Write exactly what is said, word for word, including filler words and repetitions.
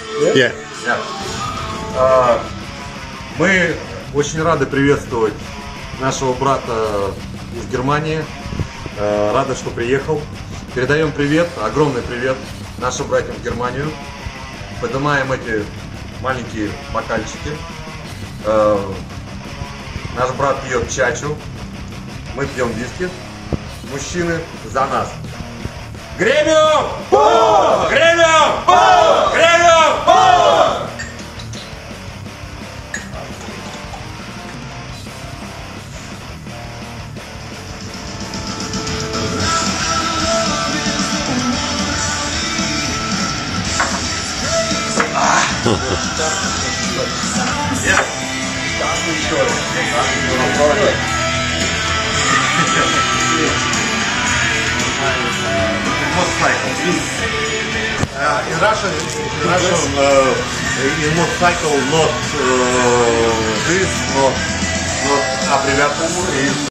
Yeah. Yeah. Uh, мы очень рады приветствовать нашего брата из Германии. Uh, рады, что приехал. Передаем привет, огромный привет нашим братьям в Германию. Поднимаем эти маленькие бокальчики. Uh, наш брат пьет чачу. Мы пьем виски. Мужчины за нас. Гремиум! Гремиум! Гремиум! Motorcycle. Uh, in Russian, in Russian, uh, in motorcycle, not uh, this, not not abbreviature.